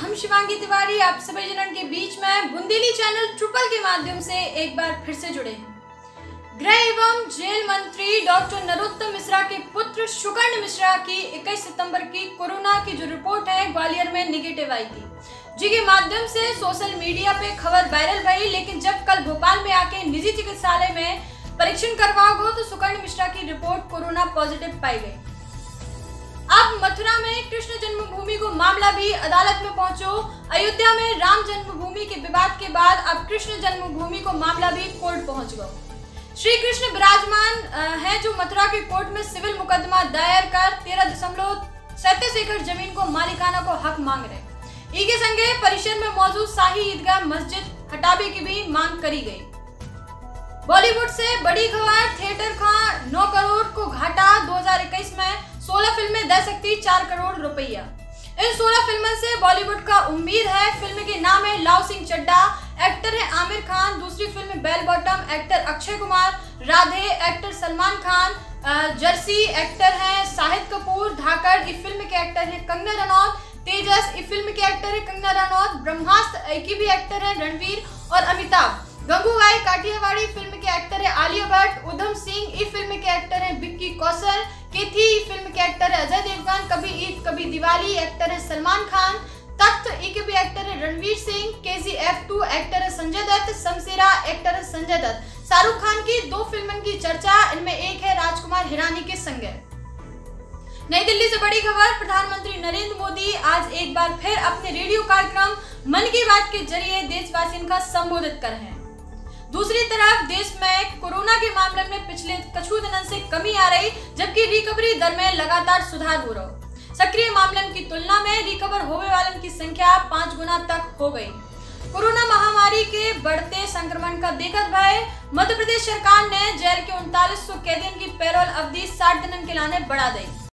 हम शिवांगी तिवारी आप सभी जनन के बीच में बुंदेली चैनल ट्रिपल के माध्यम से एक बार फिर से जुड़े हैं। गृह एवं जेल मंत्री डॉक्टर नरोत्तम मिश्रा के पुत्र सुकर्ण मिश्रा की 21 सितंबर की कोरोना की जो रिपोर्ट है ग्वालियर में निगेटिव आई थी, जिसके माध्यम से सोशल मीडिया पे खबर वायरल भई। लेकिन जब कल भोपाल में आके निजी चिकित्सालय में परीक्षण करवाया गया तो सुकर्ण मिश्रा की रिपोर्ट कोरोना पॉजिटिव पाई गई। अब मथुरा में कृष्ण जन्मभूमि को मामला भी अदालत में पहुंचो। अयोध्या में राम जन्मभूमि के विवाद के बाद अब कृष्ण जन्मभूमि को मामला भी कोर्ट पहुंच गया। श्री कृष्ण विराजमान हैं जो मथुरा के कोर्ट में सिविल मुकदमा दायर कर 13.37 एकड़ जमीन को मालिकाना को हक मांग रहे। इसके संगे परिसर में मौजूद शाही ईदगाह मस्जिद हटाने की भी मांग करी गई। बॉलीवुड से बड़ी खबर, थिएटर का 9 करोड़ को घाटा। 2021 में 16 फिल्में दे सकती 4 करोड़ रुपया। इन 16 फिल्मों से बॉलीवुड का उम्मीद है। फिल्म के नाम है लाव सिंह चड्ढा, एक्टर है आमिर खान। दूसरी film bell bottom, actor Akshay Kumar. Radhe, actor Salman Khan. Jersey, actor है शाहिद कपूर। धाकड़, इस फिल्म के एक्टर है कंगना रनौत। तेजस, इस फिल्म के एक्टर है कंगना रनौत। ब्रह्मास्त्र की भी एक्टर है रणवीर और अमिताभ। गंगूबाई काठियावाड़ी फिल्म के एक्टर है आलिया भट्ट। उधम सिंह इस फिल्म के एक्टर है विक्की कौशल। केथी फिल्म के एक्टर है अजय देवगन। कभी ईद कभी दिवाली एक्टर है सलमान खान। तख्त के भी एक्टर है रणवीर सिंह। KGF 2 एक्टर है संजय दत्त। शमशेरा एक्टर है संजय दत्त। शाहरुख खान की 2 फिल्मों की चर्चा, इनमें एक है राजकुमार हिरानी के संग। नई दिल्ली से बड़ी खबर, प्रधानमंत्री नरेंद्र मोदी आज एक बार फिर अपने रेडियो कार्यक्रम मन की बात के जरिए देशवासियों का संबोधित कर रहे हैं। दूसरी तरफ देश में कोरोना के मामले में पिछले कुछ दिनों से कमी आ रही, जबकि रिकवरी दर में लगातार सुधार हो रहा। सक्रिय मामलों की तुलना में रिकवर होने वालों की संख्या 5 गुना तक हो गई। कोरोना महामारी के बढ़ते संक्रमण का देखते हुए मध्य प्रदेश सरकार ने जेल के 3900 कैदियों की पैरोल अवधि 60 दिनों के लिए बढ़ा दी।